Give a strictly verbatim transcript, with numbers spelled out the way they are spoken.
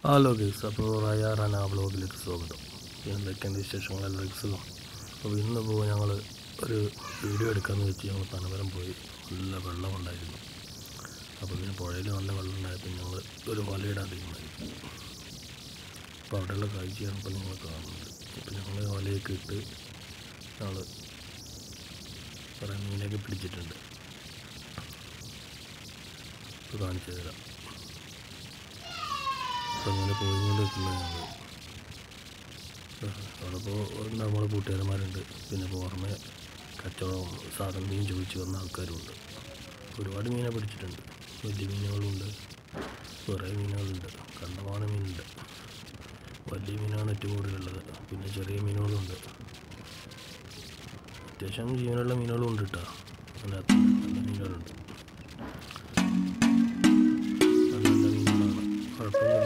Hello guys, അപ്പോൾ റയാറാന വ്ളോഗിലേക്ക് സ്വാഗതം. എന്തൊക്കെയുണ്ട് വിശേഷങ്ങൾ എല്ലാവർക്കും സുഖം. അപ്പോൾ ഇന്നിപ്പോൾ ഞങ്ങൾ ഒരു വീഡിയോ എടുക്കാമെന്ന് വെച്ച് ഞങ്ങൾ പനമരം പോയി. നല്ല വെള്ളമുണ്ടായിരുന്നു. അപ്പോൾ പിന്നെ പുഴയിൽ നല്ല വെള്ളം ഉണ്ടായപ്പോൾ ഞങ്ങൾ ഒരു വലയിടാൻ തീരുമാനിച്ചു. അപ്പോൾ അവിടെയുള്ള കാഴ്ചയാണ് ഇപ്പോൾ നിങ്ങൾ കാണുന്നത്. അപ്പോൾ ഞങ്ങൾ വലയൊക്കെ ഇട്ട് ഞങ്ങൾ കുറേ മീനൊക്കെ പിടിച്ചിട്ടുണ്ട്. ഇപ്പോൾ കാണിച്ചു തരാം. അപ്പോൾ അങ്ങനെ പോയിക്കൊണ്ടിരിക്കുന്നത് ഞങ്ങൾ അവിടെ ഇപ്പോൾ നമ്മളെ കൂട്ടുകാരന്മാരുണ്ട്. പിന്നെ പുറമെ കച്ചവടം സാധനം മീൻ ചോദിച്ച് വന്ന ആൾക്കാരുണ്ട്. ഒരുപാട് മീനെ പിടിച്ചിട്ടുണ്ട്. വലിയ മീനുകളുണ്ട്, കുറേ മീനുകളുണ്ട്, കണ്ടമാനം മീനുണ്ട്. വലിയ മീനാണ് ഏറ്റവും കൂടുതലുള്ളത്. പിന്നെ ചെറിയ മീനുകളുണ്ട്. അത്യാവശ്യം ജീവനുള്ള മീനുകളും ഉണ്ട് കേട്ടോ. അതിനകത്ത് നല്ല മീനുകളുണ്ട്. നല്ല നല്ല മീനുകളാണ്, കുഴപ്പമൊന്നുമില്ല.